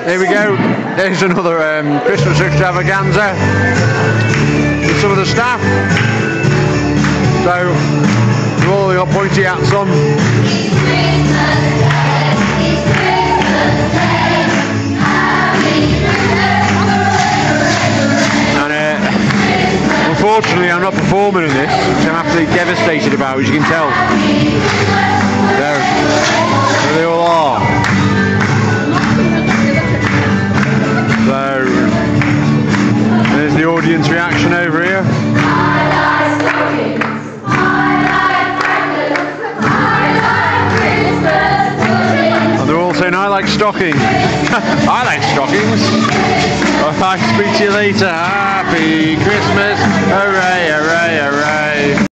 Here we go. There's another Christmas extravaganza with some of the staff. So they've all got pointy hats on. Unfortunately, I'm not performing in this, which I'm absolutely devastated about, as you can tell. There they all are. So, there's the audience reaction over here. And they're all saying, I like stockings. I like stockings. I'll speak to you later. Happy Christmas. Hooray, hooray, hooray.